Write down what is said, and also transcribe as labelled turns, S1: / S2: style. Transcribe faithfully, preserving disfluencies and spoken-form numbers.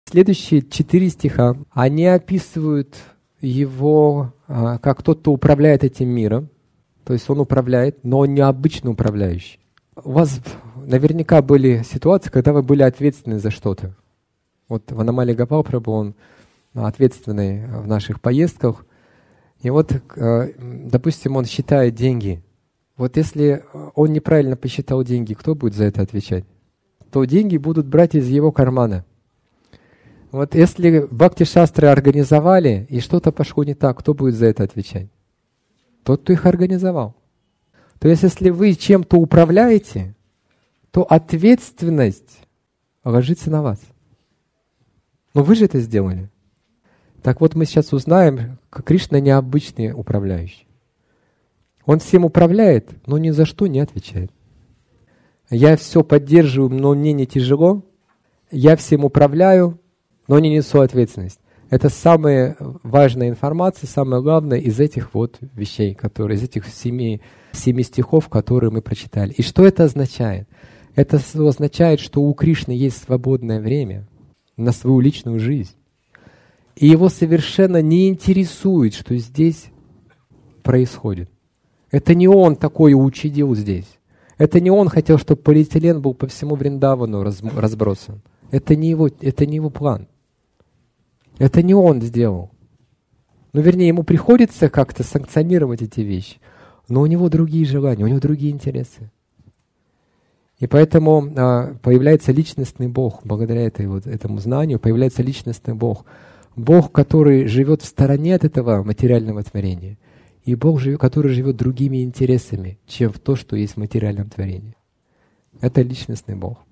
S1: Следующие четыре стиха, они описывают его а, как тот, кто управляет этим миром. То есть он управляет, но он не обычный управляющий. У вас наверняка были ситуации, когда вы были ответственны за что-то. Вот в Анамалии Гопал Прабху, он ответственный в наших поездках. И вот, допустим, он считает деньги. Вот если он неправильно посчитал деньги, кто будет за это отвечать? То деньги будут брать из его кармана. Вот если бхакти-шастры организовали, и что-то пошло не так, кто будет за это отвечать? Тот, кто их организовал. То есть, если вы чем-то управляете, то ответственность ложится на вас. Но вы же это сделали. Так вот, мы сейчас узнаем, как Кришна необычный управляющий. Он всем управляет, но ни за что не отвечает. Я все поддерживаю, но мне не тяжело. Я всем управляю, но не несу ответственность. Это самая важная информация, самое главное из этих вот вещей, которые, из этих семи, семи стихов, которые мы прочитали. И что это означает? Это означает, что у Кришны есть свободное время на свою личную жизнь. И его совершенно не интересует, что здесь происходит. Это не он такой учудил здесь. Это не он хотел, чтобы полиэтилен был по всему Вриндавану разбросан. Это не его, это не его план. Это не он сделал. Ну, вернее, ему приходится как-то санкционировать эти вещи, но у него другие желания, у него другие интересы. И поэтому а, появляется личностный Бог, благодаря этой, вот, этому знанию появляется личностный Бог. Бог, который живет в стороне от этого материального творения, и Бог, который живет другими интересами, чем в то, что есть в материальном творении. Это личностный Бог.